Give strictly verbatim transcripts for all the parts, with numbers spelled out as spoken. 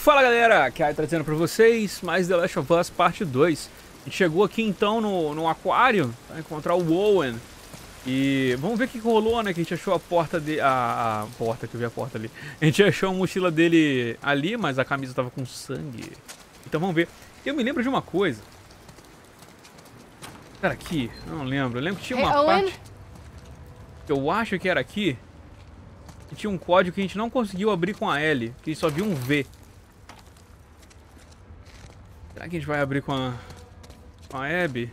Fala galera, aqui é trazendo pra vocês mais The Last of Us Parte dois. A gente chegou aqui então no, no aquário pra encontrar o Owen. E vamos ver o que rolou, né? Que a gente achou a porta de. A, a porta, que eu vi a porta ali. A gente achou a mochila dele ali, mas a camisa tava com sangue. Então vamos ver. Eu me lembro de uma coisa. Era aqui? Eu não lembro. Eu lembro que tinha uma Hey, Owen? parte. Que eu acho que era aqui. Que tinha um código que a gente não conseguiu abrir com a L. Que só viu um V. Será que a gente vai abrir com a, com a Abby?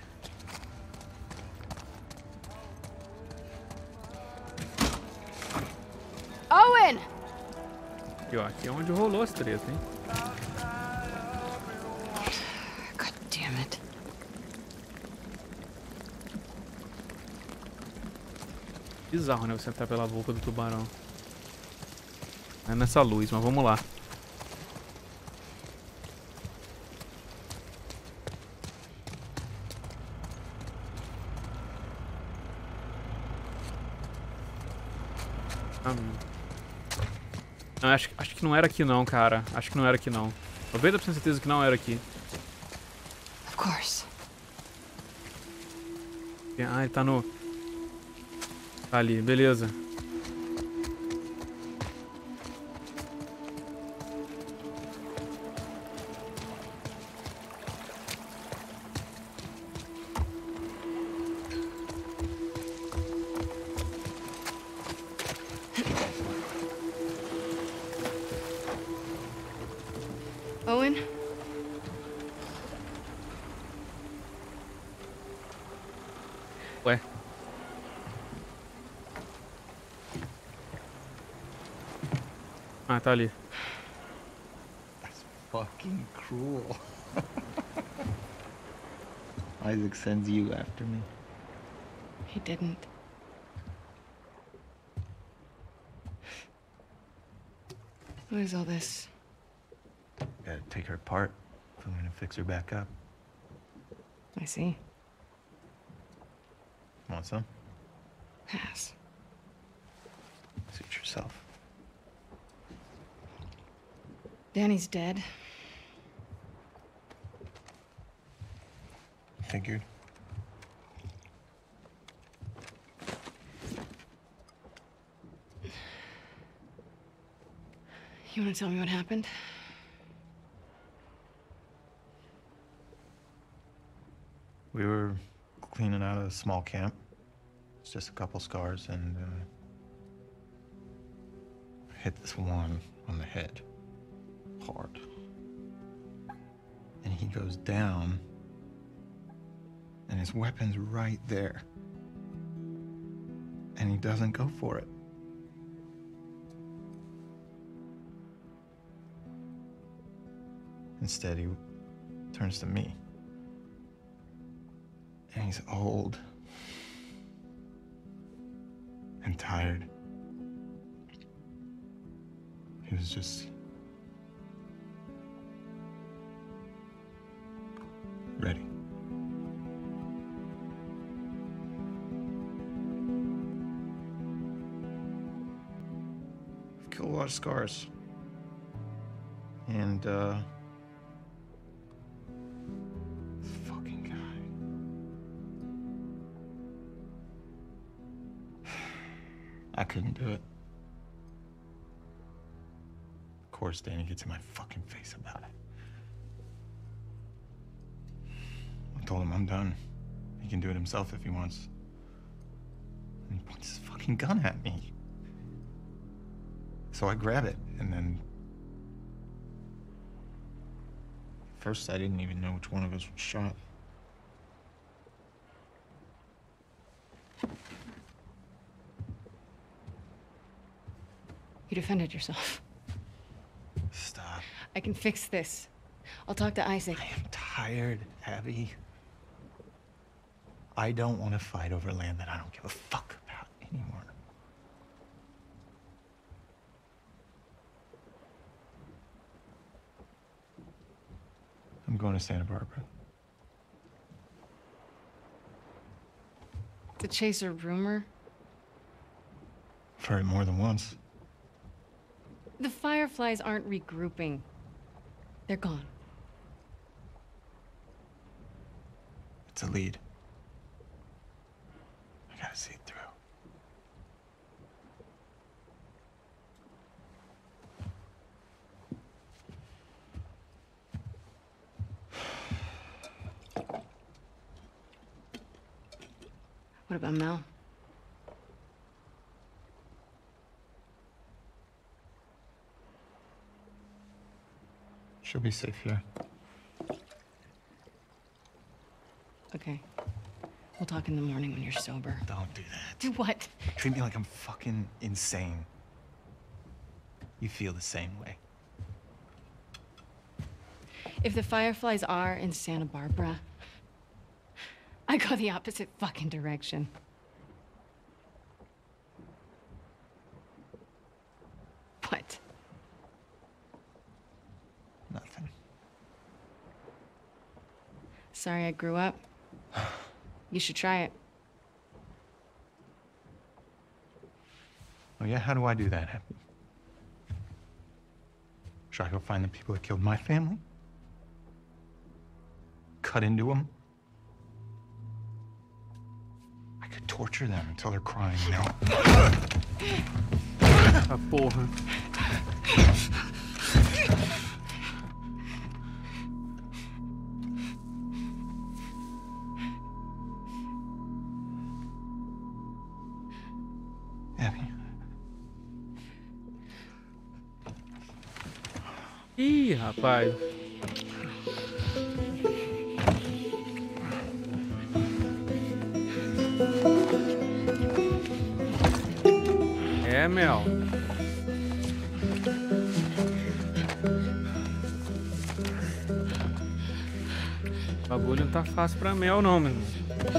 Owen! Aqui, ó, aqui é onde rolou as tretas, hein? God damn it. Bizarro, né? Você entrar pela boca do tubarão. É nessa luz, mas vamos lá. Não, acho, acho que não era aqui não, cara. Acho que não era aqui não. noventa por cento certeza que não era aqui. Of course. Ah, ele tá no... Tá ali, beleza. Owen? Ué. Ah, tá ali. That's fucking cruel. Isaac sends you after me. He didn't. What is all this? Gotta take her apart if I'm gonna fix her back up. I see. Want some? Pass. Suit yourself. Danny's dead. Figured. You want to tell me what happened? We were cleaning out a small camp. It's just a couple scars and uh, hit this one on the head hard. And he goes down and his weapon's right there. And he doesn't go for it. Instead, he turns to me. And he's old and tired. He was just ready. I've killed a lot of scars. And, uh... I couldn't do it. Of course, Danny gets in my fucking face about it. I told him I'm done. He can do it himself if he wants. And he points his fucking gun at me. So I grab it, and then... First, I didn't even know which one of us was shot. You defended yourself. Stop. I can fix this. I'll talk to Isaac. I am tired, Abby. I don't want to fight over land that I don't give a fuck about anymore. I'm going to Santa Barbara. To chase a rumor? I've heard it more than once. The Fireflies aren't regrouping. They're gone. It's a lead. I gotta see it through. What about Mel? She'll be safe here. Okay. We'll talk in the morning when you're sober. Don't do that. Do what? Treat me like I'm fucking insane. You feel the same way. If the Fireflies are in Santa Barbara, I go the opposite fucking direction. What? Nothing. Sorry I grew up. You should try it. Oh yeah? How do I do that, Happy? Should I go find the people that killed my family? Cut into them? I could torture them until they're crying, you know? Ah, porra. Abby. Ih, rapaz. É, Mel. O bagulho não tá fácil pra Mel, não, meu irmão.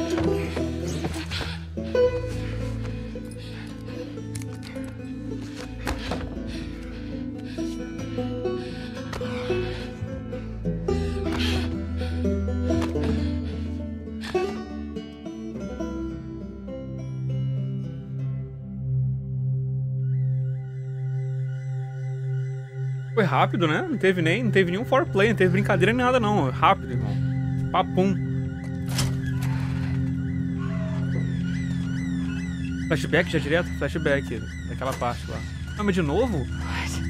Foi rápido, né? Não teve nem, não teve nenhum foreplay, não teve brincadeira nem nada, não. Rápido, irmão. Papum. Flashback já direto? Flashback daquela parte lá. Ah, mas de novo? What?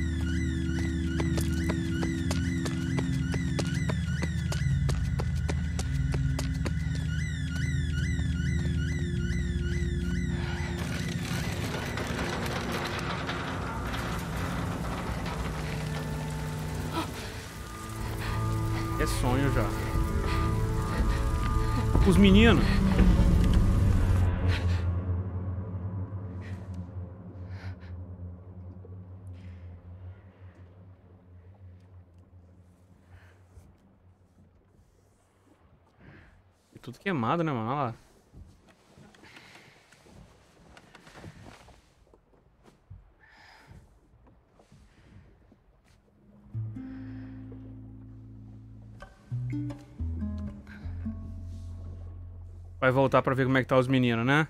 É sonho já. Os meninos. E tudo queimado, né, mano? Olha lá. Vai voltar pra ver como é que tá os meninos, né?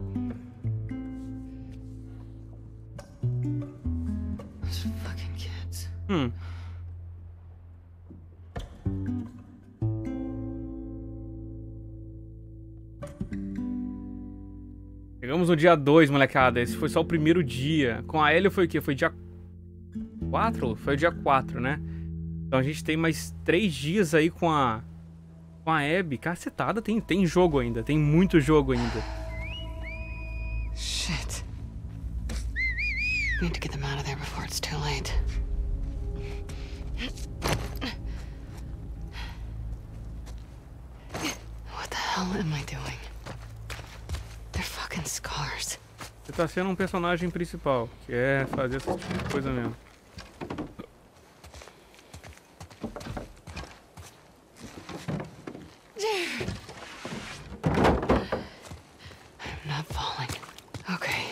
Those fucking kids. Hum. Chegamos no dia dois, molecada. Esse foi só o primeiro dia. Com a Ellie foi o quê? Foi dia quatro? Foi o dia quatro, né? Então a gente tem mais três dias aí com a... Com a Abby. Cacetada, tem, tem jogo ainda. Tem muito jogo ainda. Shit. Need to get them out of there before it's too late. What the hell am I doing? They're fucking scars. Você tá sendo um personagem principal, que é fazer essa tipo de coisa mesmo. I'm not falling. Okay.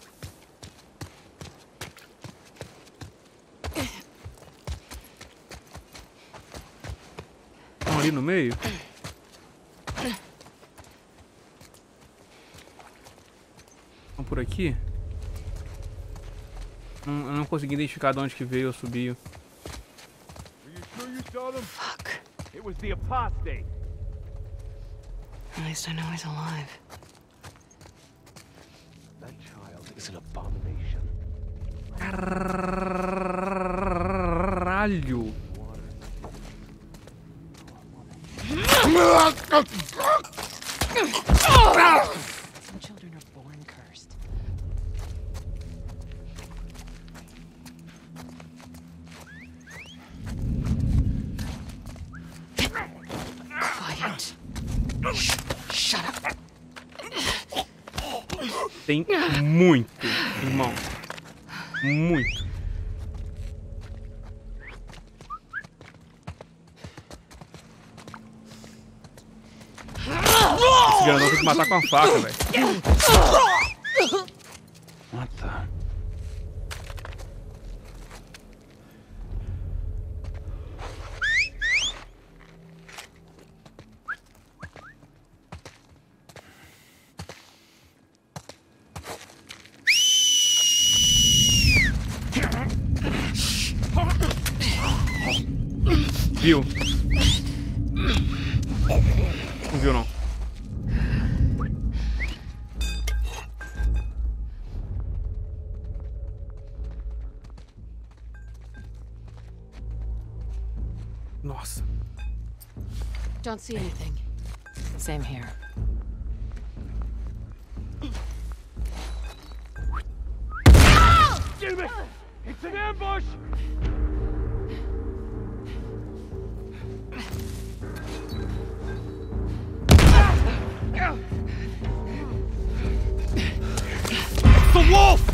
Estão ali no meio? Estão por aqui? Não, eu não consegui identificar de onde que veio ou subiu. sure you saw them? Fuck. It was the apostate. At least I know he's alive. That child is an abomination. Caralho. Some children are born cursed. Quiet. Shh. Shut up. Tem muito, irmão. Muito. Esse grandão tem que matar com a faca, velho. Ah, tá. Viu? Não viu, não. Nossa. Don't see anything. Same here. Damn it! It's an ambush! The wolf!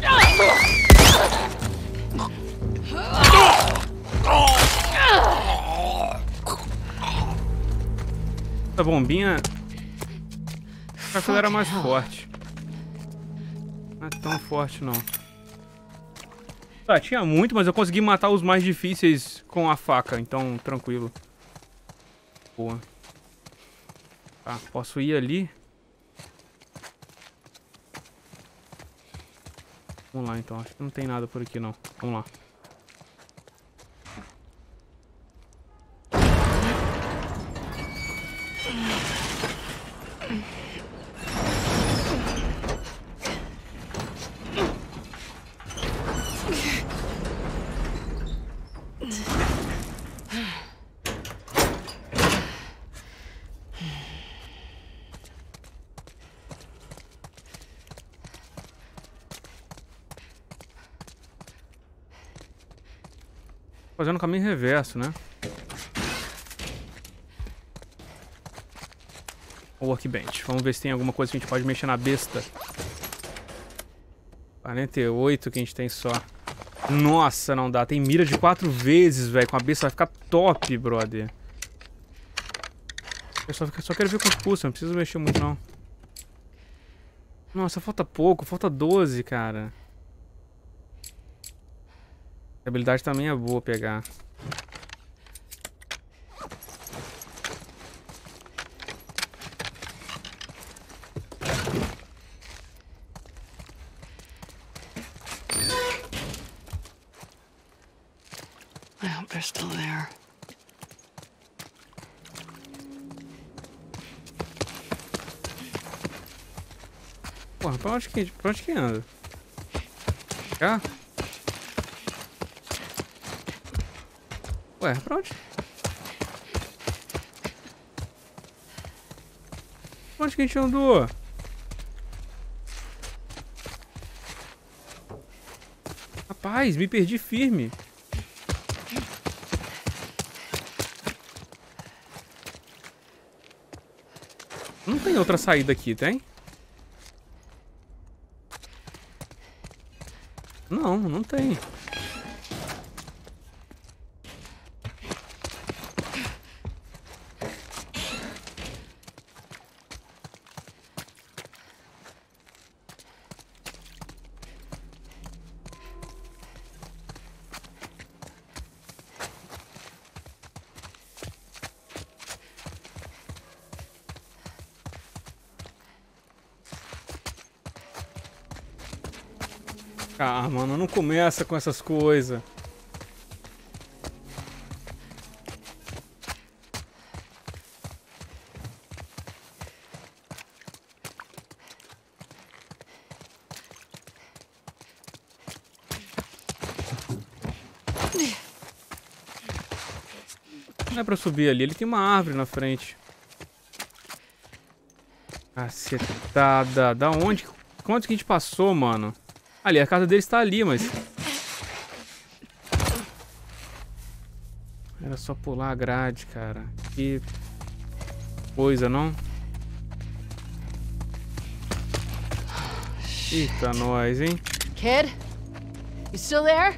Essa bombinha essa coisa era mais forte. Não é tão forte, não. Tá, tinha muito, mas eu consegui matar os mais difíceis com a faca, então tranquilo. Boa. Tá, posso ir ali? Vamos lá, então. Acho que não tem nada por aqui, não. Vamos lá. Fazendo o caminho reverso, né? O workbench. Vamos ver se tem alguma coisa que a gente pode mexer na besta. quarenta e oito que a gente tem só. Nossa, não dá. Tem mira de quatro vezes, velho. Com a besta vai ficar top, brother. Eu só, só quero ver quanto custa. Não preciso mexer muito, não. Nossa, falta pouco. Falta doze, cara. A habilidade também é boa pegar. I hope they're still there. Porra, pra onde que, pra onde que anda? Cá? Ué, pra onde? Pra onde que a gente andou? Rapaz, me perdi firme. Não tem outra saída aqui, tem? Não, não tem. Ah, mano, não começa com essas coisas. Não é pra subir ali, ele tem uma árvore na frente. Cacetada. Da onde? Quanto que a gente passou, mano? Ali, a casa dele está ali, mas... Era só pular a grade, cara. Que coisa, não? Eita, nós, hein? Kid? You still there?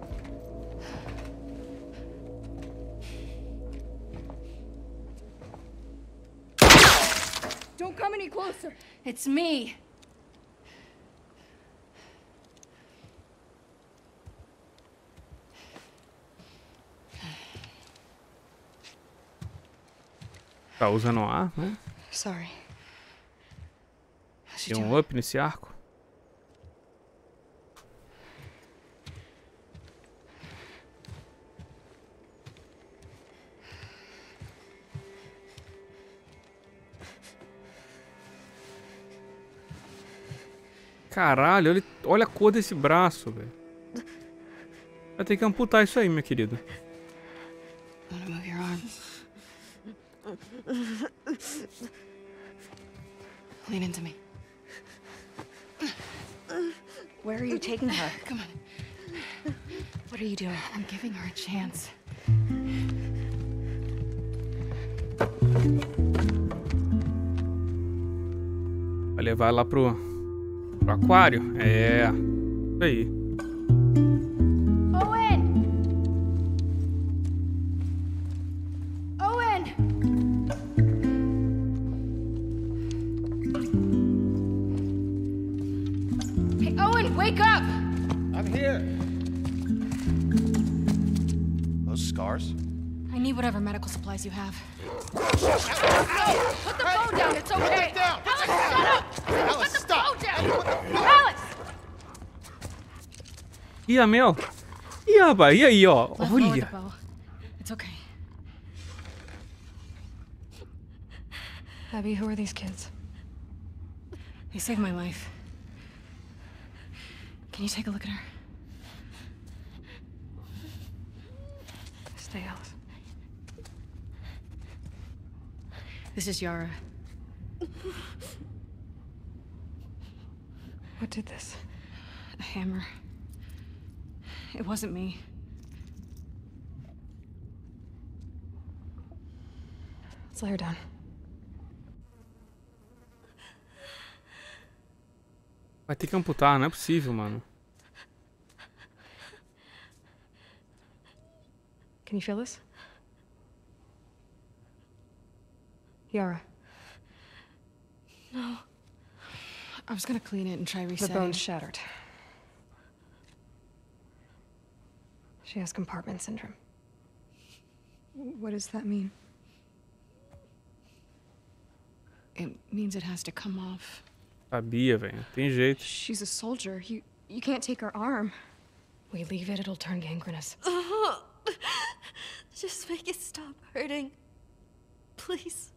Don't come any closer. It's me. Tá usando ar, né? Sorry. How's she Tem um doing? up nesse arco. Caralho, olha, olha a cor desse braço, velho. Vai ter que amputar isso aí, meu querido. I'm gonna move your arm. Lean into me. Where are you taking her? Come on. What are you doing? I'm giving her a chance. Vai levar lá pro, pro aquário? É. Isso aí. Owen! Owen! Hey, Owen, wake up! I'm here. Those scars? I need whatever medical supplies you have. Put the phone down, it's okay! down. Alice, shut up! Alice, Put the stop. phone down! Alice! Ih, a Mel. Ih, rapaz, e aí, ó. Let go of the Olha. bow. It's okay. Abby, who are these kids? They saved my life. Can you take a look at her? Stay, Alice. This is Yara. What did this? A hammer. It wasn't me. Let's lay her down. Vai ter que amputar, não é possível, mano. Can you feel this? Yara, I was gonna clean it and try the resetting. bone's shattered. She has compartment syndrome. What does that mean? It means it has to come off. Sabia, velho. Tem jeito. She's a soldier. You you can't take her arm. We leave it, it'll turn gangrenous. Just make it stop hurting. Please.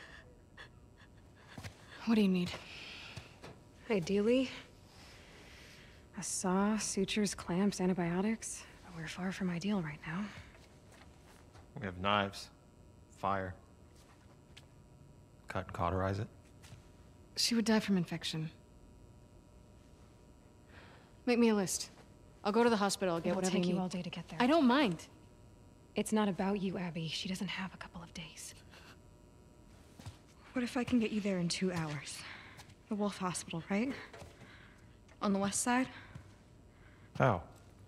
What do you need? Ideally, a saw, sutures, clamps, antibiotics. But we're far from ideal right now. We have knives, fire. Cut and cauterize it. She would die from infection. Make me a list. I'll go to the hospital. I'll get It'll whatever take you you need. all day to get there. I don't mind. It's not about you, Abby. She doesn't have a couple of days. What if I can get you there in two hours? The Wolf Hospital, right? On the west side? How?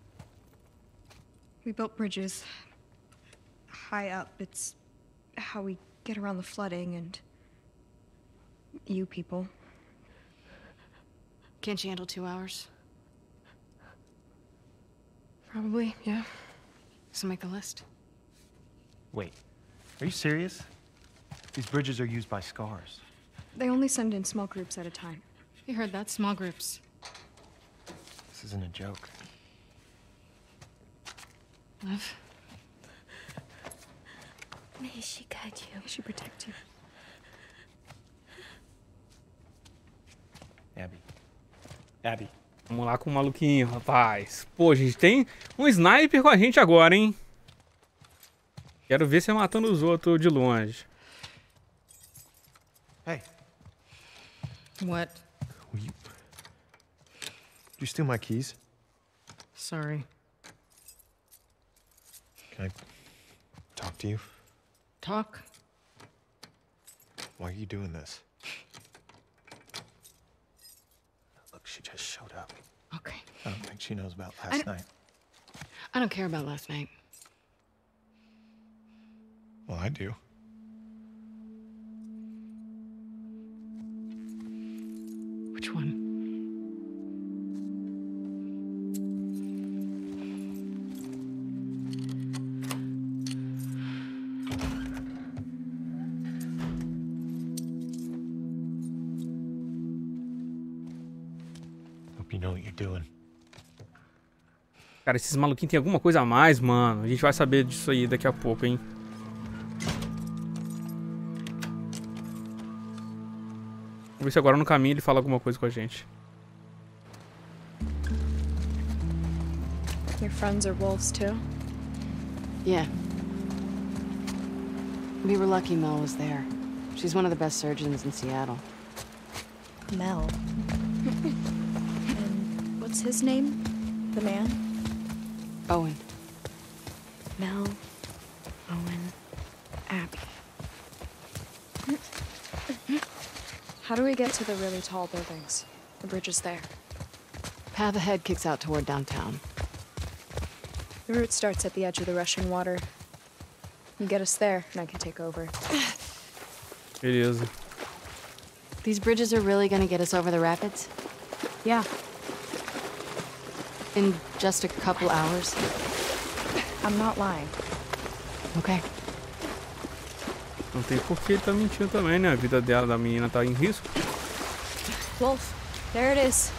We built bridges high up. It's how we get around the flooding and you people. Can't you handle two hours? Probably, yeah. So make the list. Wait, are you serious? These bridges are used by scars. They only send in small groups at a time. You heard that? Small groups. This isn't a joke. Love? May she guide you. May she protect you. Abby. Abby. Vamos lá com o maluquinho, rapaz. Pô, a gente tem um sniper com a gente agora, hein? Quero ver você matando os outros de longe. Hey, What? will you... Did you steal my keys? Sorry. Can I talk to you? Talk? Why are you doing this? Look, she just showed up. Okay. I don't think she knows about I last don't- night. I don't care about last night. Well, I do. Which one? Hope you know what you're doing. Cara, esses maluquinhos tem alguma coisa a mais, mano. A gente vai saber disso aí daqui a pouco, hein. Vamos ver se agora no caminho ele fala alguma coisa com a gente. Your friends are wolves too? Yeah. We were lucky Mel was there. She's one of the best surgeons in Seattle. Mel. And what's his name? The man? Owen. Mel, Owen, Abby. How do we get to the really tall buildings? The bridge is there. Path ahead kicks out toward downtown. The route starts at the edge of the rushing water. You get us there, and I can take over. Beleza. These bridges are really gonna get us over the rapids? Yeah, In just a couple hours? I'm not lying. Okay. Não tem por que ele tá mentindo também, né? A vida dela, da menina, tá em risco. Wolf, there it is.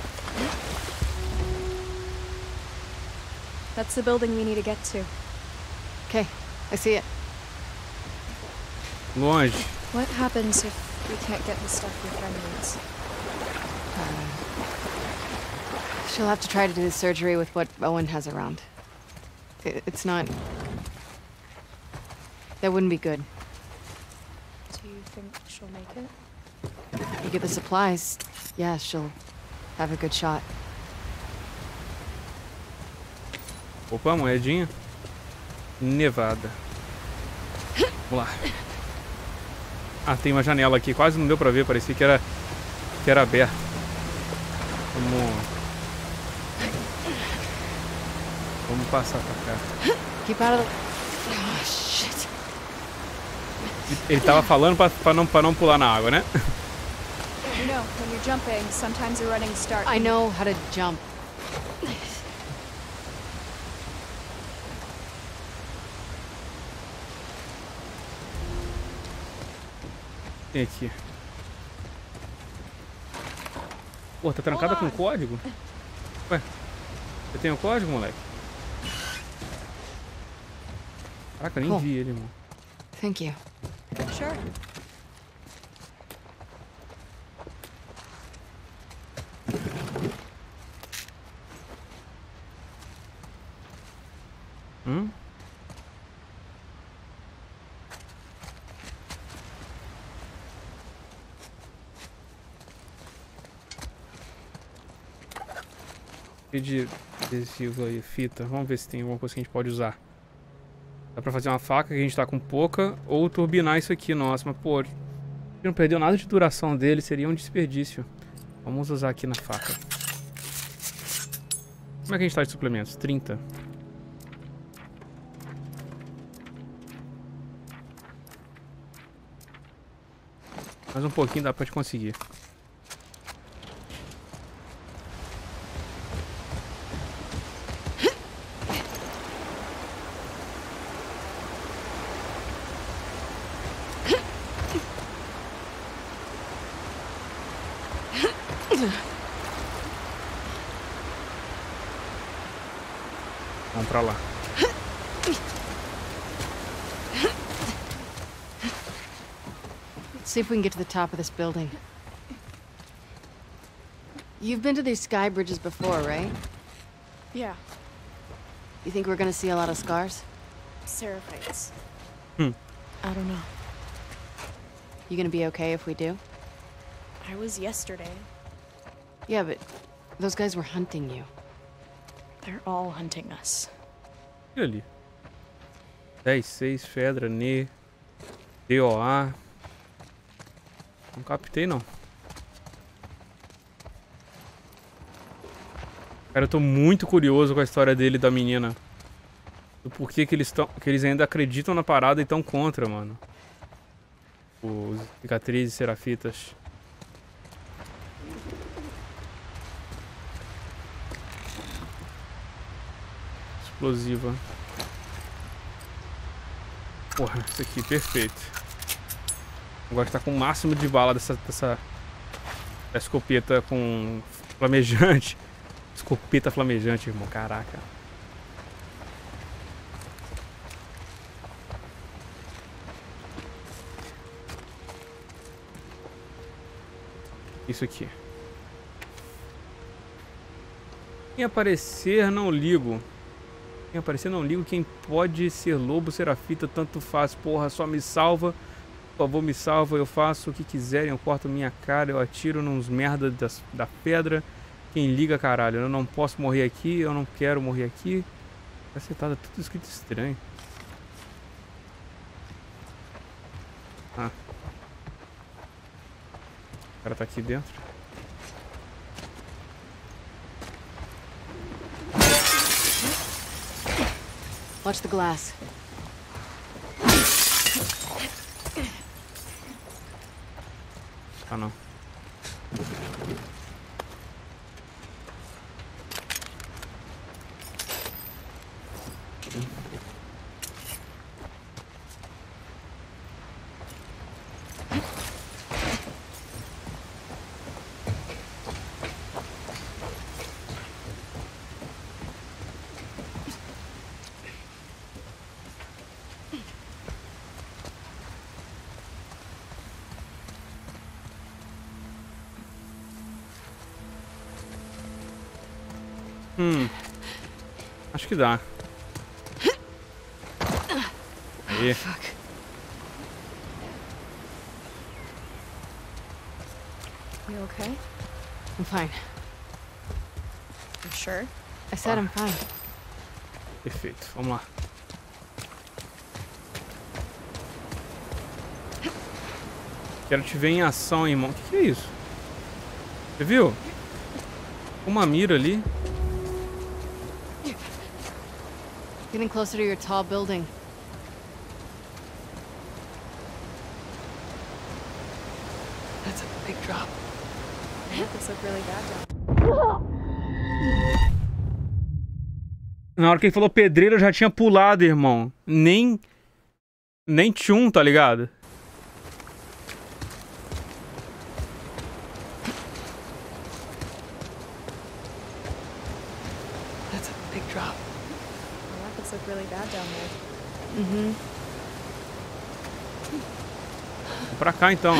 That's the building we need to get to. Okay, I see it. Longe. What happens if we can't get the stuff your friend needs? She'll have to try to do the surgery with what Owen has around. I- It's not... That wouldn't be good. Do you think she'll make it? You get the supplies, yeah, she'll have a good shot. Opa, moedinha. Nevada. Vamos lá. Ah, tem uma janela aqui. Quase não deu pra ver. Parecia que era, que era aberta. Vamos... Vamos passar pra cá. Keep out of the... Oh, shit. Ele tava falando pra, pra, não, pra não pular na água, né? You know, when you're jumping, sometimes the running starts. I know how to jump. Tem aqui. Pô, tá trancada com código? Ué, você tem o código, moleque? Caraca, eu nem Oh. vi ele, mano. Thank you. Sure. Hum? De adesivo aí, fita. Vamos ver se tem alguma coisa que a gente pode usar. Dá pra fazer uma faca que a gente tá com pouca, ou turbinar isso aqui, nossa, mas pô, não perdeu nada de duração dele, seria um desperdício. Vamos usar aqui na faca. Como é que a gente tá de suplementos? trinta. Mais um pouquinho dá pra te conseguir. Vamos pra lá. Let's see if we can get to the top of this building. You've been to these sky bridges before, right? Yeah, You think we're gonna see a lot of scars? Seraphites. Hum. I don't know. You gonna be okay if we do? I was yesterday. Yeah, but those guys were hunting you. They're all hunting us. E ali? dez, seis, Fedra, Ne, D O A. Não captei, não. Cara, eu tô muito curioso com a história dele e da menina. Do porquê que eles, tão, que eles ainda acreditam na parada e estão contra, mano. Os cicatrizes serafitas. Explosiva. Porra, isso aqui, perfeito. Agora tá com o máximo de bala dessa, dessa, dessa escopeta com flamejante. Escopeta flamejante, irmão. Caraca. Isso aqui. Quem aparecer, não ligo. Quem aparecer, não ligo. Quem pode ser lobo, serafita, tanto faz. Porra, só me salva. Por favor, me salva. Eu faço o que quiserem. Eu corto minha cara. Eu atiro nos merda das, da pedra. Quem liga, caralho. Eu não posso morrer aqui. Eu não quero morrer aqui. Cacetada, tudo escrito estranho. Ah. O cara tá aqui dentro. Watch the glass. Ah, não. Hum. Acho que dá. Aí. You okay? I'm fine. You sure? I said I'm fine. Perfeito. Vamos lá. Quero te ver em ação, irmão. O que, que é isso? Você viu? Uma mira ali. Getting closer to your tall building. That's a big drop. This look really bad down. Na hora que ele falou pedreiro, eu já tinha pulado, irmão. Nem... Nem tchum, tá ligado? That's a big drop. The rapids look really bad down there. Mm-hmm. Vamos pra cá, então.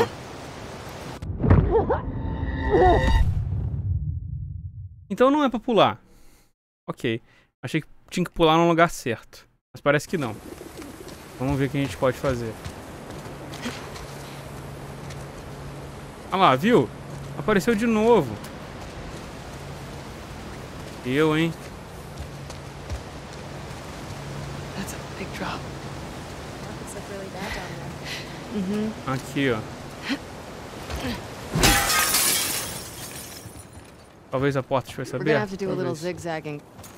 Então não é pra pular. Ok. Achei que tinha que pular no lugar certo. Mas parece que não. Vamos ver o que a gente pode fazer. Ah lá, viu? Apareceu de novo. Eu, hein? That's a big drop. The rapids look really bad down there. Mm-hmm. Aqui, ó. Talvez a porta estivesse We're gonna have aberta. to do a little Talvez. zigzagging.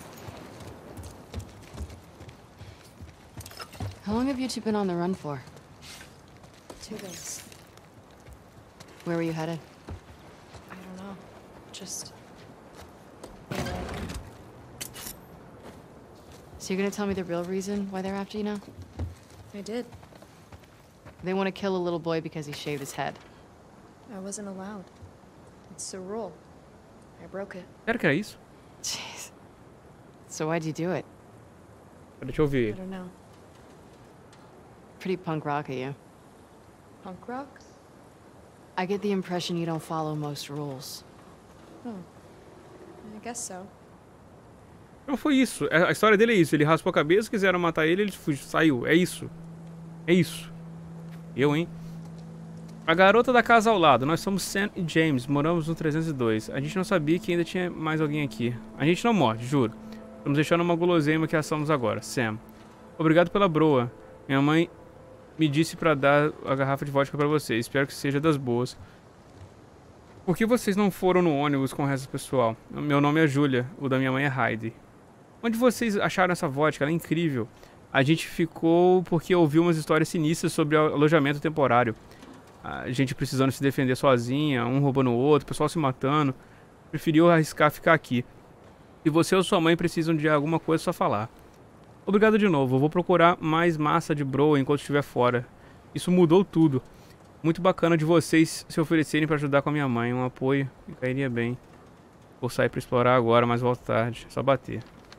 How long have you two been on the run for? Two days. Where were you headed? I don't know. Just. So you're gonna tell me the real reason why they're after you now? I did. They want to kill a little boy because he shaved his head. I wasn't allowed. It's the rule. I broke it. Sério que era isso? Jeez. So why'd you do it? Deixa eu I ver. don't know. Pretty punk rock of you. Punk rock? I get the impression you don't follow most rules. Oh. I guess so. Não foi isso. A história dele é isso. Ele raspou a cabeça, quiseram matar ele, ele fugiu, saiu. É isso. É isso. Eu, hein? A garota da casa ao lado. Nós somos Sam e James. Moramos no trezentos e dois. A gente não sabia que ainda tinha mais alguém aqui. A gente não morre, juro. Estamos deixando uma guloseima que assamos agora. Sam. Obrigado pela broa. Minha mãe me disse pra dar a garrafa de vodka pra vocês. Espero que seja das boas. Por que vocês não foram no ônibus com o resto do pessoal? Meu nome é Julia. O da minha mãe é Heidi. Onde vocês acharam essa vodka? Ela é incrível. A gente ficou porque ouviu umas histórias sinistras sobre alojamento temporário. A gente precisando se defender sozinha, um roubando o outro, o pessoal se matando. Preferiu arriscar ficar aqui. Se você ou sua mãe precisam de alguma coisa, é só falar. Obrigado de novo. Eu vou procurar mais massa de broa enquanto estiver fora. Isso mudou tudo. Muito bacana de vocês se oferecerem para ajudar com a minha mãe. Um apoio me cairia bem. Vou sair para explorar agora, mas volto tarde. Só bater.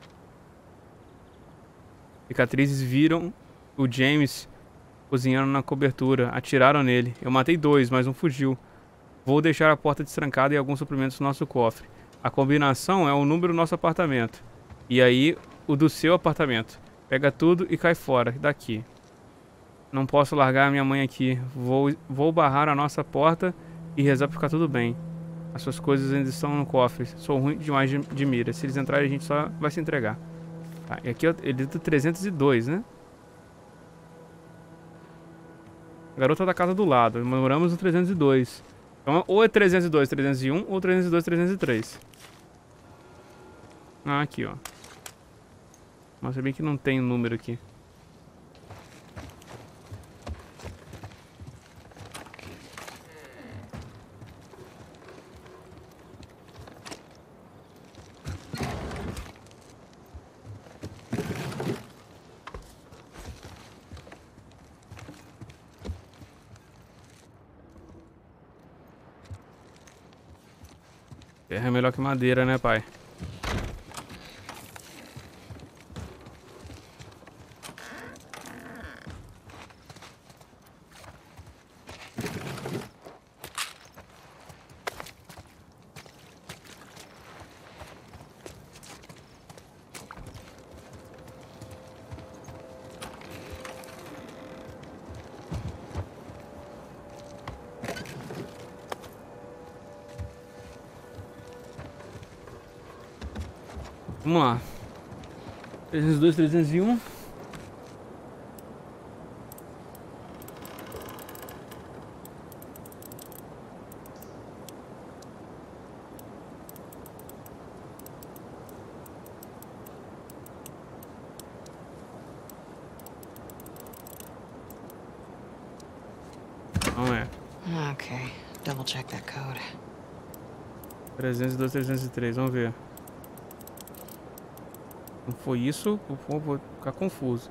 Cicatrizes viram o James cozinhando na cobertura. Atiraram nele. Eu matei dois, mas um fugiu. Vou deixar a porta destrancada e alguns suprimentos no nosso cofre. A combinação é o número do nosso apartamento. E aí, o do seu apartamento. Pega tudo e cai fora daqui. Não posso largar a minha mãe aqui. Vou, vou barrar a nossa porta e rezar pra ficar tudo bem. As suas coisas ainda estão no cofre. Sou ruim demais de, de mira. Se eles entrarem, a gente só vai se entregar. Tá, e aqui ele é do trezentos e dois, né? Garota da casa do lado. Moramos no trezentos e dois. Então, ou é trezentos e dois, trezentos e um, ou trezentos e dois, trezentos e três. Ah, aqui, ó. Mas se bem que não tem número aqui. Terra é melhor que madeira, né, pai? Vamos lá. trezentos e dois, trezentos e um. Não é. Okay, double check that code. trezentos e dois, trezentos e três, vamos ver. Não foi isso, eu vou ficar confuso.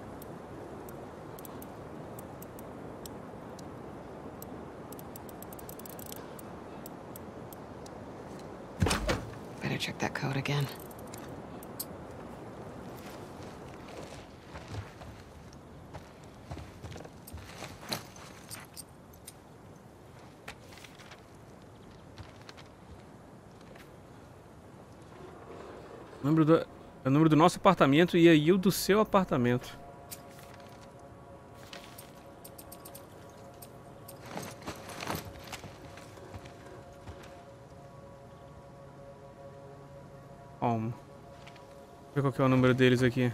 Better check that code again. Número do, é o número do nosso apartamento e aí o do seu apartamento. Calma. Deixa eu ver qual que é o número deles aqui.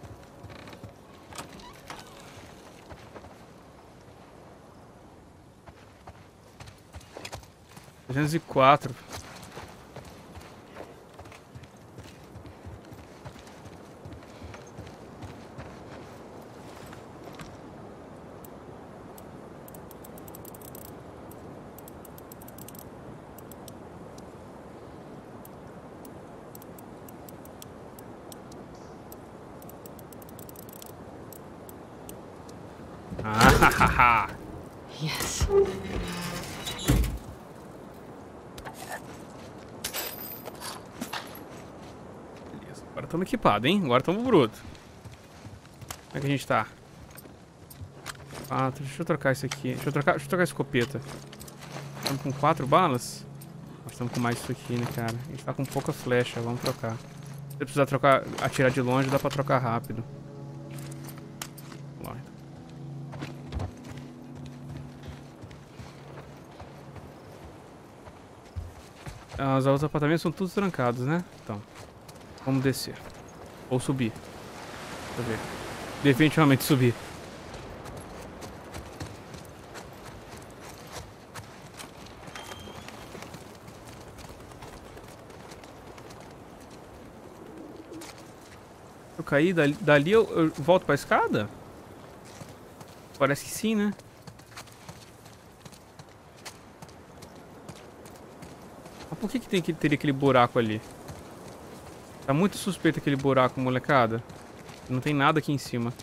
trezentos e quatro. Ah, Yes. beleza. Agora estamos equipados, hein? Agora estamos bruto. Como é que a gente tá? Ah, deixa eu trocar isso aqui. Deixa eu trocar, deixa eu trocar a escopeta. Estamos com quatro balas? Nós estamos com mais isso aqui, né, cara? A gente tá com pouca flecha, vamos trocar. Se você precisar trocar, atirar de longe, dá pra trocar rápido. Vamos lá. Os outros apartamentos são todos trancados, né? Então, vamos descer. Ou subir. Deixa eu ver. Definitivamente subir. Eu caí, dali, dali eu, eu volto pra escada? Parece que sim, né? Mas por que, que, tem que teria aquele buraco ali? Tá muito suspeito aquele buraco, molecada. Não tem nada aqui em cima.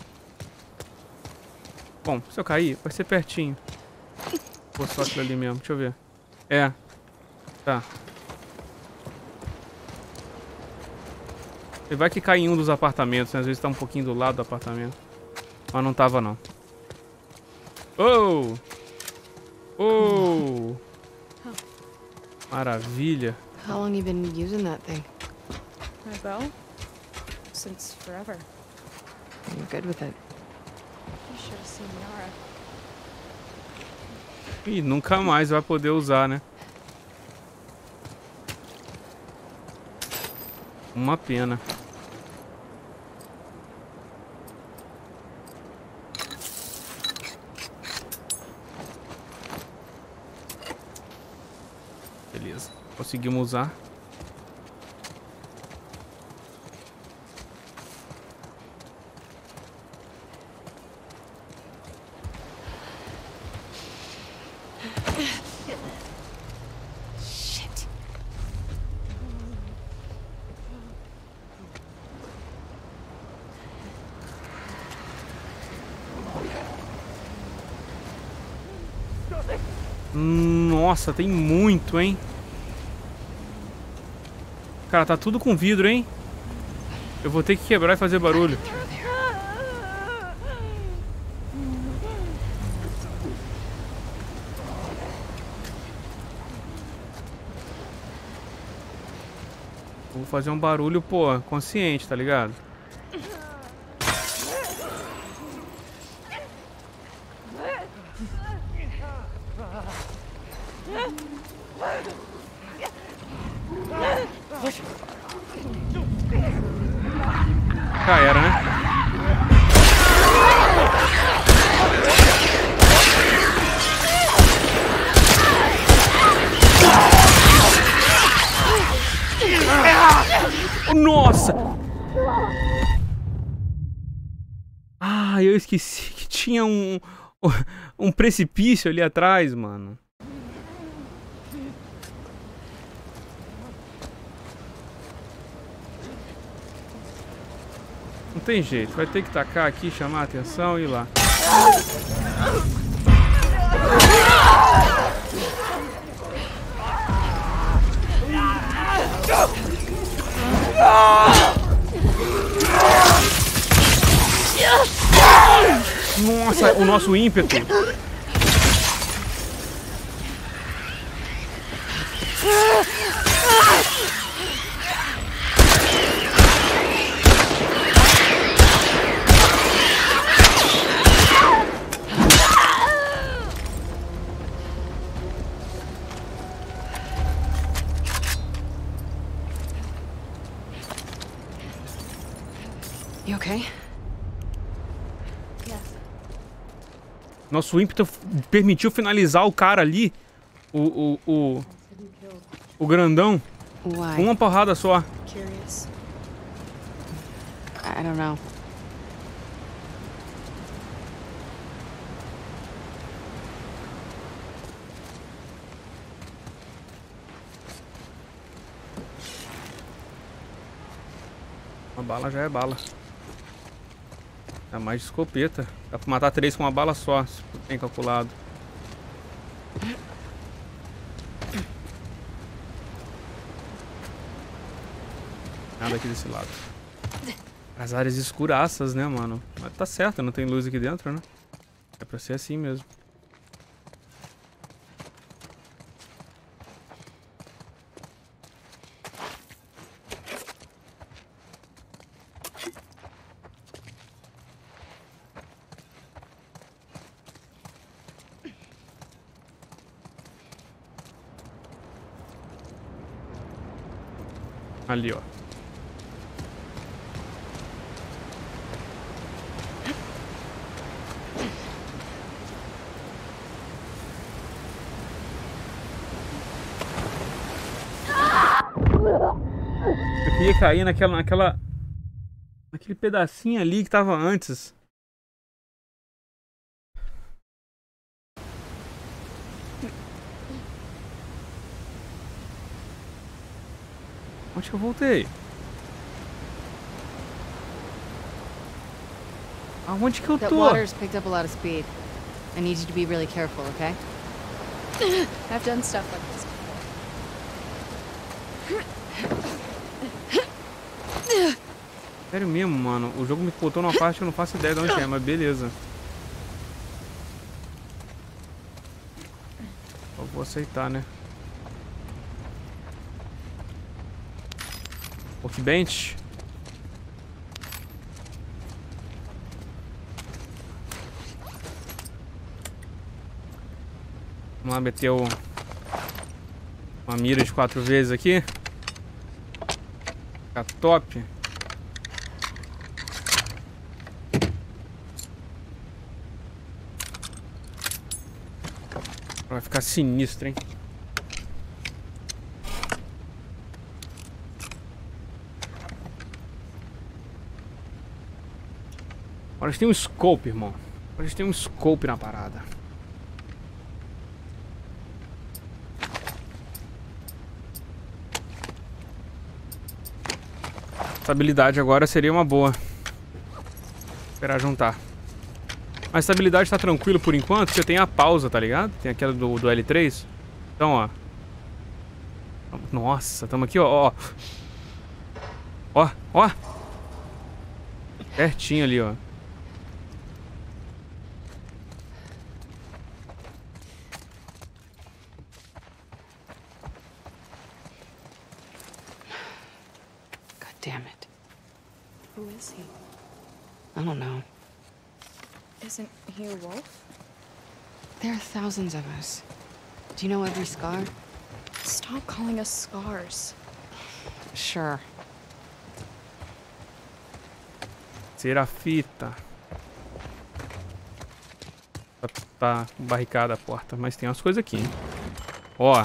Bom, se eu cair, vai ser pertinho. Ou só aquilo ali mesmo, deixa eu ver. É. Tá. Ele vai que cai em um dos apartamentos, né? Às vezes tá um pouquinho do lado do apartamento. Mas não tava, não. Oh! Oh! Maravilha. How long you been using that thing? My bow? Since forever. You're good with it. You should have seen Yara. Ih, nunca mais vai poder usar, né? Uma pena. Beleza, conseguimos usar. Shit. Nossa, tem muito, hein? Cara, tá tudo com vidro, hein? Eu vou ter que quebrar e fazer barulho. Vou fazer um barulho, pô, consciente, tá ligado? Já era, né? Nossa! Ah, eu esqueci que tinha um, um precipício ali atrás, mano. Não tem jeito, vai ter que tacar aqui, chamar a atenção e ir lá. Nossa, o nosso ímpeto. You okay? Nosso ímpeto permitiu finalizar o cara ali. O, o, o, o grandão. Why? Uma porrada só. Curious. I don't know. Uma bala já é bala. É mais de escopeta. Dá pra matar três com uma bala só, se bem calculado. Nada aqui desse lado. As áreas escuraças, né, mano? Mas tá certo, não tem luz aqui dentro, né? É pra ser assim mesmo. Ali, ó. Eu queria cair naquela, naquela... naquele pedacinho ali que tava antes. Onde que eu voltei? Aonde que eu That tô? water's picked up a lot of speed. I need you to be really careful, okay? I've done stuff like this before. Sério mesmo, mano. O jogo me botou numa parte que eu não faço ideia de onde é, mas beleza. Eu vou aceitar, né? Workbench. Vamos lá meter o... uma mira de quatro vezes aqui. Fica top. Vai ficar sinistro, hein? Agora a gente tem um scope, irmão. Agora a gente tem um scope na parada. Essa habilidade agora seria uma boa. Esperar juntar. A estabilidade tá tranquilo por enquanto, porque tem a pausa, tá ligado? Tem aquela do, do L três. Então, ó. Nossa, tamo aqui, ó, ó. Ó, ó. Certinho ali, ó. God damn it. Who is he? I don't know. Isn't he a wolf? There are thousands of us. Do you know every scar? Stop calling us scars. Sure. Serafita. Tá, tá barricada a porta, mas tem umas coisas aqui, hein? Ó.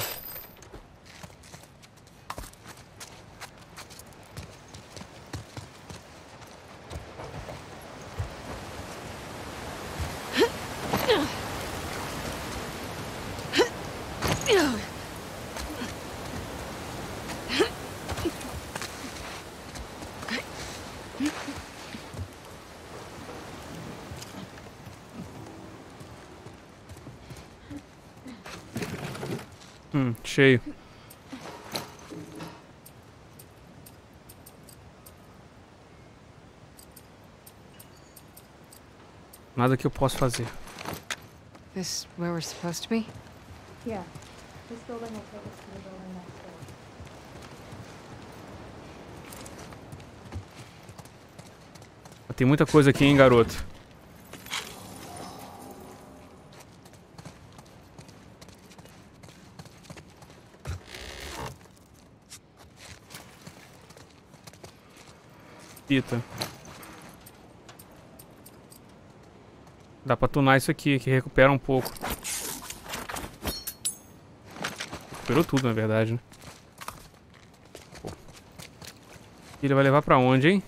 Hum, cheio. Nada que eu possa fazer. This where we're supposed to be? Yeah. This building will take us to the building next door. Tem muita coisa aqui, hein, garoto. Fita. Dá pra tunar isso aqui, que recupera um pouco. Recuperou tudo, na verdade, né? Pô. Ele vai levar pra onde, hein?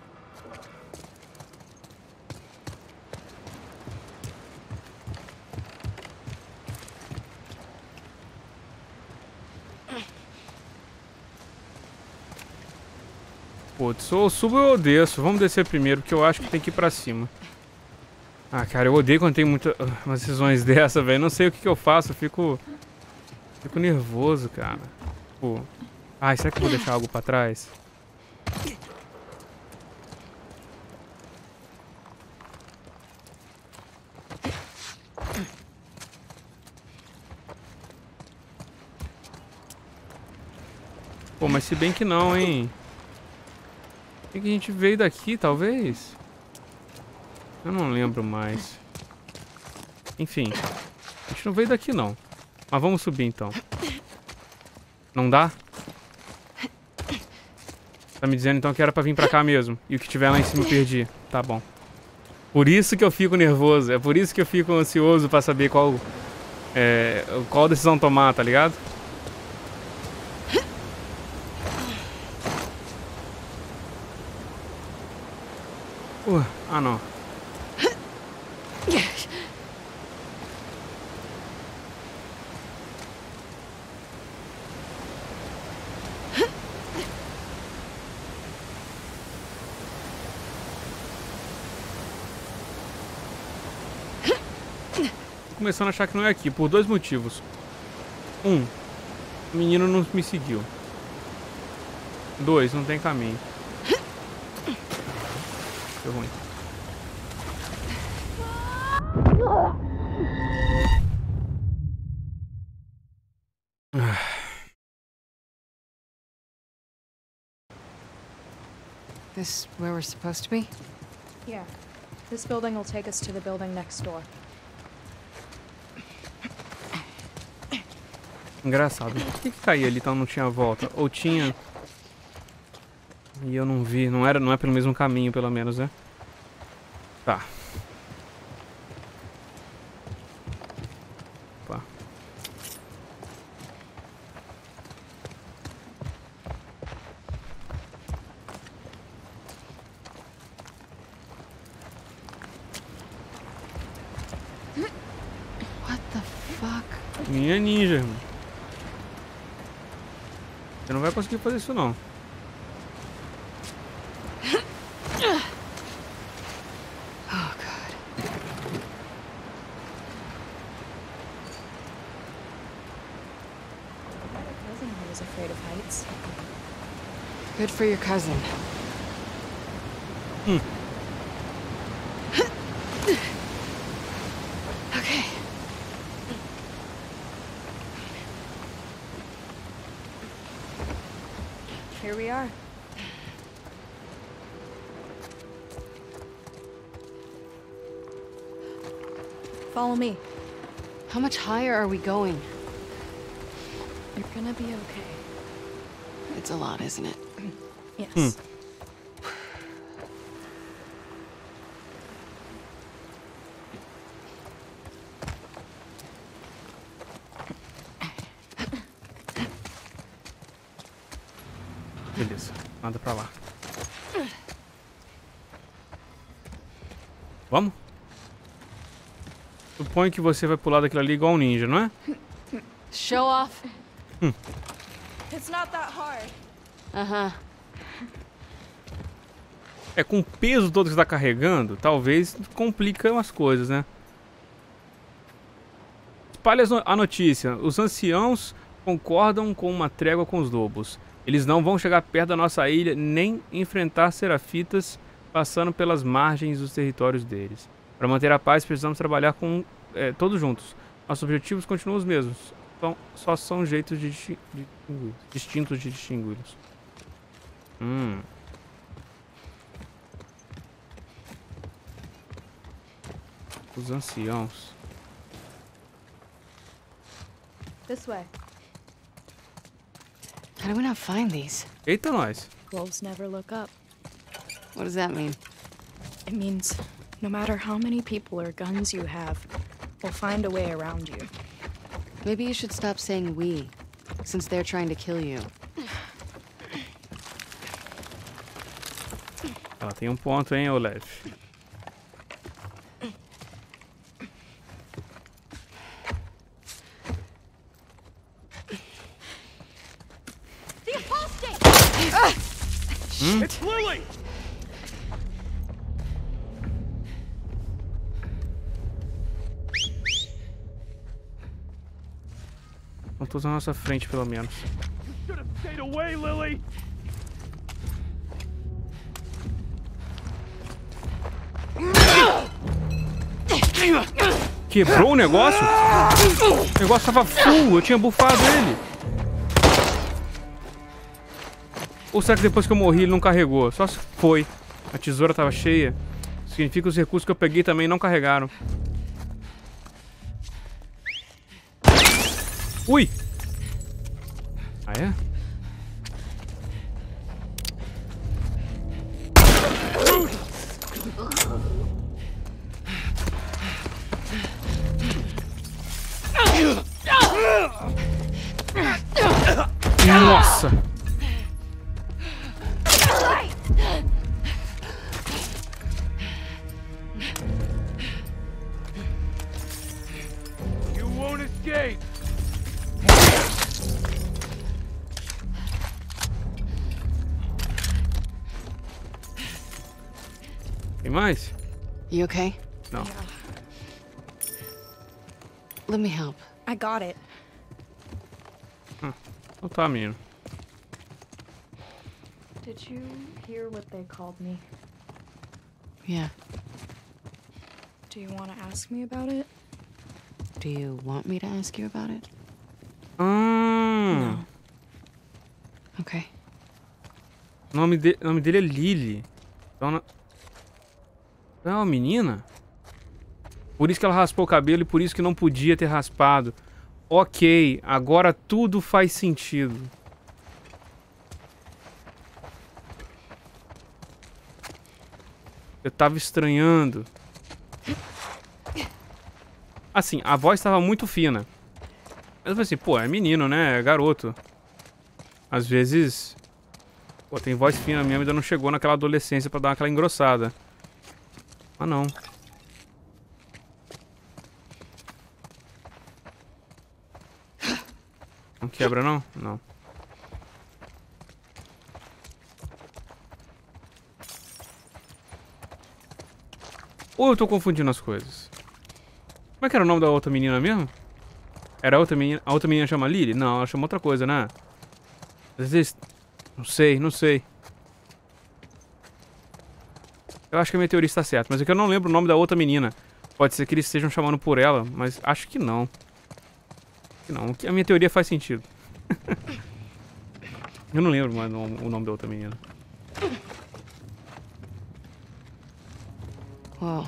Putz, ou eu subo ou eu desço. Vamos descer primeiro, porque eu acho que tem que ir pra cima. Ah, cara, eu odeio quando tem muitas umas decisões dessa, velho. Não sei o que, que eu faço, eu fico... Fico nervoso, cara. Pô. Ai, será que eu vou deixar algo pra trás? Pô, mas se bem que não, hein? Tem que a gente veio daqui, talvez? Eu não lembro mais. Enfim. A gente não veio daqui, não. Mas vamos subir, então. Não dá? Tá me dizendo então que era pra vir pra cá mesmo. E o que tiver lá em cima eu perdi. Tá bom. Por isso que eu fico nervoso. É por isso que eu fico ansioso pra saber qual... É, qual decisão tomar, tá ligado? Uh, ah, não. Tô começando a achar que não é aqui, por dois motivos. Um, o menino não me seguiu. Dois, não tem caminho. Deu ruim. This where we're supposed to be? Yeah. This building will take us to the building next door. Engraçado. Por que que caía ali então não tinha volta? Ou tinha... E eu não vi. Não, era, não é pelo mesmo caminho, pelo menos, né? Tá. Opa. What the fuck? Minha ninja, irmão. Você não vai conseguir fazer isso, não. Oh, God. I had a cousin who was afraid of heights. Good for your cousin. Hmm. Okay. Here we are. Follow me. How much higher are we going? You're gonna be okay. It's a lot, isn't it? Yes. Hmm. Beleza, manda pra lá. Vamos? Suponho que você vai pular daquilo ali igual um ninja, não é? Show off. It's not that hard. Uh-huh. É, com o peso todo que você tá carregando, talvez complica as coisas, né? Espalhe a notícia. Os anciãos concordam com uma trégua com os lobos. Eles não vão chegar perto da nossa ilha, nem enfrentar serafitas passando pelas margens dos territórios deles. Para manter a paz, precisamos trabalhar com é, todos juntos. Nossos objetivos continuam os mesmos. Então, só são jeitos de distingui-los. Distintos de distingui-los. Hum. Os anciãos. This way. How do we not find these? Eita, nós. Wolves never look up. What does that mean? It means no matter how many people or guns you have, we'll find a way around you. Maybe you should stop saying we, since they're trying to kill you. Ela tem um ponto, hein, Olev. Hum? It's Lily! Estão todos na nossa frente, pelo menos. Should have stayed away, Lily! Quebrou o negócio? O negócio tava full, eu tinha bufado ele. Ou será que depois que eu morri ele não carregou? Só se foi. A tesoura tava cheia. Significa que os recursos que eu peguei também não carregaram. Ui! Ah, é? Nossa! You won't escape. Tem mais? You okay? Não. Let me help. I got it. Não tá, menino. Did you hear what they called me? Yeah. Do you want to ask me about it? Do you want me to ask you about it? Ah, No. Okay. o nome, de, o nome dele é Lily. Então, na... é uma menina? Por isso que ela raspou o cabelo e por isso que não podia ter raspado. Ok, agora tudo faz sentido. Eu tava estranhando. Assim, a voz tava muito fina. Eu falei assim, pô, é menino, né? É garoto. Às vezes... Pô, tem voz fina mesmo, ainda não chegou naquela adolescência pra dar aquela engrossada. Ah, não. Não quebra, não? Não. Ou eu tô confundindo as coisas? Como é que era o nome da outra menina mesmo? Era a outra menina... A outra menina chama Lily? Não, ela chama outra coisa, né? Às vezes... Não sei, não sei. Eu acho que a minha teoria está certa, mas é que eu não lembro o nome da outra menina. Pode ser que eles estejam chamando por ela, mas acho que não. Não, a minha teoria faz sentido. Eu não lembro mais o nome da outra menina. Whoa.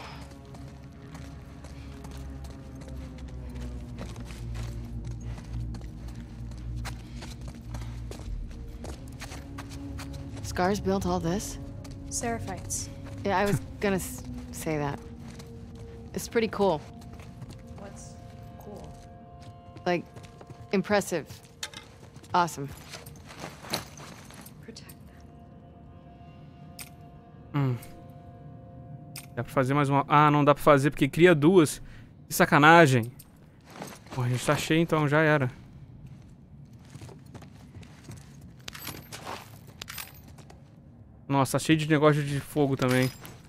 Scars built all this? Seraphites. Yeah, I was gonna s say that. It's pretty cool. What's cool? Like, impressive. Awesome. Protect them. Hum. Dá pra fazer mais uma... Ah, não dá pra fazer porque cria duas. Que sacanagem. Pô, a gente tá cheio então, já era. Nossa, tá cheio de negócio de fogo também.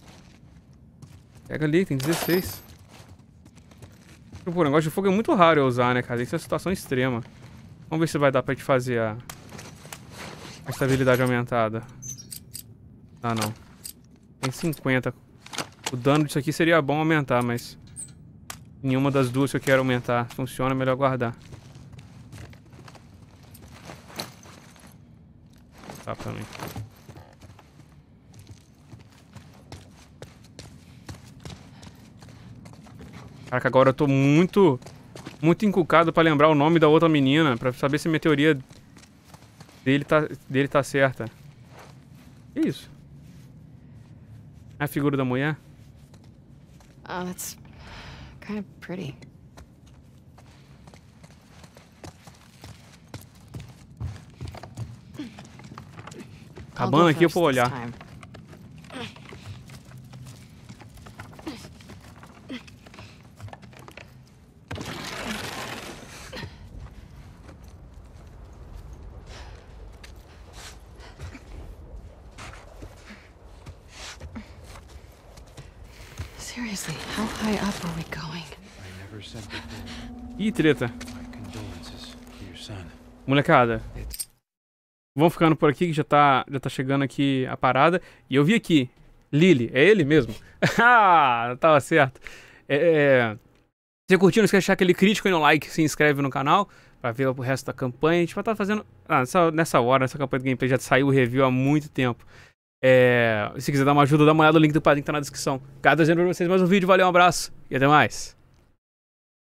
Pega ali, tem dezesseis. Pô, o negócio de fogo é muito raro eu usar, né, cara? Isso é uma situação extrema. Vamos ver se vai dar pra gente fazer a... a estabilidade aumentada. Ah, não. Tem cinquenta. O dano disso aqui seria bom aumentar, mas... nenhuma das duas que eu quero aumentar funciona, é melhor guardar. Tá, pra mim. Caraca, agora eu tô muito... muito encucado pra lembrar o nome da outra menina, pra saber se a minha teoria dele tá, dele tá certa. Que isso? É a figura da mulher? Oh, that's kind of pretty. Acabando aqui eu vou olhar. Seriously, how high up are we going? I never said before. Ih, treta. My condolences to your son. Molecada. Vamos ficando por aqui que já tá, já tá chegando aqui a parada. E eu vi aqui. Lily, é ele mesmo? Ah, tava certo. É, é... Se você curtiu, não esquece de deixar aquele crítico aí no like, se inscreve no canal pra ver o resto da campanha. A gente vai estar fazendo... Ah, nessa, nessa hora, nessa campanha do gameplay já saiu o review há muito tempo. É... Se quiser dar uma ajuda, dá uma olhada no link do padrinho que tá na descrição. Cada dezembro pra vocês mais um vídeo. Valeu, um abraço e até mais.